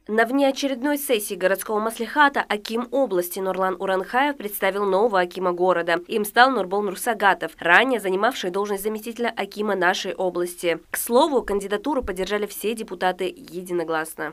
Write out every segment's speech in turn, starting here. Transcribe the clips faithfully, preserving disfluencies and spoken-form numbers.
На внеочередной сессии городского маслихата аким области Нурлан Уранхаев представил нового акима города. Им стал Нурбол Нурсагатов, ранее занимавший должность заместителя акима нашей области. К слову, кандидатуру поддержали все депутаты единогласно.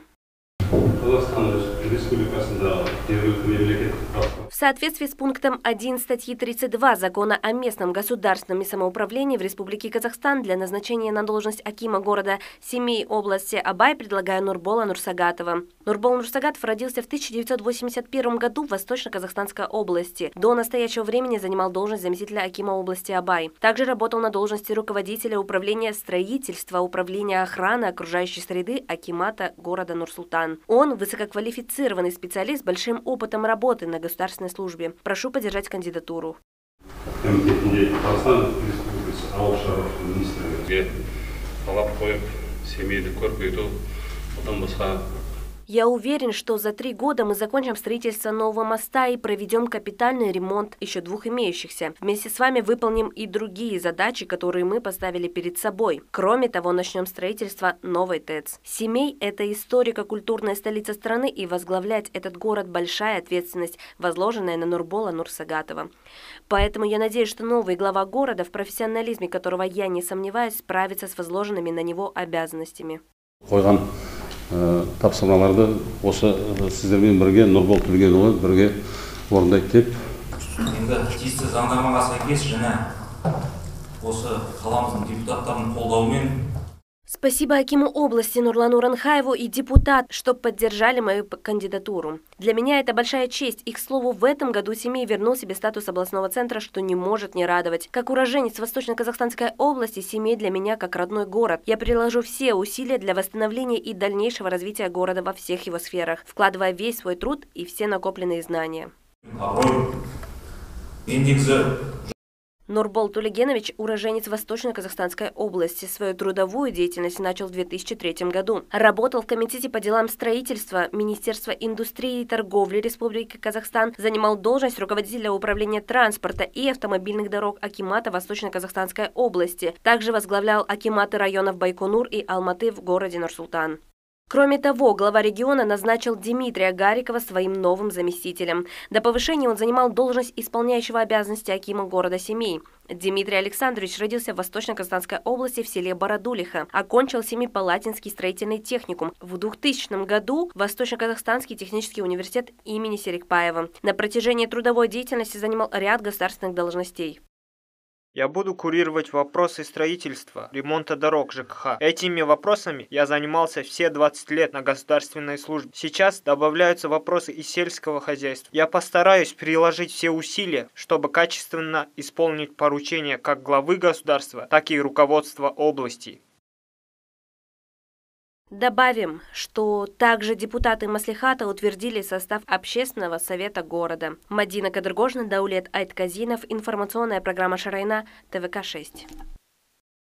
В соответствии с пунктом один статьи тридцать два Закона о местном государственном самоуправлении в Республике Казахстан для назначения на должность акима города Семей области Абай предлагаю Нурбола Нурсагатова. Нурбол Нурсагатов родился в тысяча девятьсот восемьдесят первом году в Восточно-Казахстанской области. До настоящего времени занимал должность заместителя акима области Абай. Также работал на должности руководителя управления строительства, управления охраны окружающей среды акимата города Нур-Султан. Он высококвалифицированный специалист с большим опытом работы на государственной службе. Прошу поддержать кандидатуру. Я уверен, что за три года мы закончим строительство нового моста и проведем капитальный ремонт еще двух имеющихся. Вместе с вами выполним и другие задачи, которые мы поставили перед собой. Кроме того, начнем строительство новой ТЭЦ. Семей – это историко-культурная столица страны, и возглавлять этот город – большая ответственность, возложенная на Нурбола Нурсагатова. Поэтому я надеюсь, что новый глава города, в профессионализме которого я не сомневаюсь, справится с возложенными на него обязанностями. Тапсырмаларды осы сіздермен бірге Нурбол Төлегенұлы бірге орындайды деп. Енді тиісті заңнамаға сәйкес және осы қаламыздың депутаттарының қолдауымен. Спасибо акиму области Нурлану Уранхаеву и депутат, что поддержали мою кандидатуру. Для меня это большая честь. И, к слову, в этом году Семей вернул себе статус областного центра, что не может не радовать. Как уроженец Восточно-Казахстанской области, Семей для меня как родной город. Я приложу все усилия для восстановления и дальнейшего развития города во всех его сферах, вкладывая весь свой труд и все накопленные знания. Нурбол Тулегенович, уроженец Восточно-Казахстанской области, свою трудовую деятельность начал в две тысячи третьем году. Работал в Комитете по делам строительства Министерства индустрии и торговли Республики Казахстан, занимал должность руководителя управления транспорта и автомобильных дорог акимата Восточно-Казахстанской области. Также возглавлял акиматы районов Байконур и Алматы в городе Нур-Султан. Кроме того, глава региона назначил Дмитрия Гарикова своим новым заместителем. До повышения он занимал должность исполняющего обязанности акима города Семей. Дмитрий Александрович родился в Восточно-Казахстанской области в селе Бородулиха. Окончил Семипалатинский строительный техникум. В двухтысячном году Восточно-Казахстанский технический университет имени Серикпаева. На протяжении трудовой деятельности занимал ряд государственных должностей. Я буду курировать вопросы строительства, ремонта дорог ЖКХ. Этими вопросами я занимался все двадцать лет на государственной службе. Сейчас добавляются вопросы из сельского хозяйства. Я постараюсь приложить все усилия, чтобы качественно исполнить поручения как главы государства, так и руководства области. Добавим, что также депутаты маслихата утвердили состав общественного совета города. Мадина Кадыргожна, Даулет Айтказинов, информационная программа Шарайна, ТВК шесть.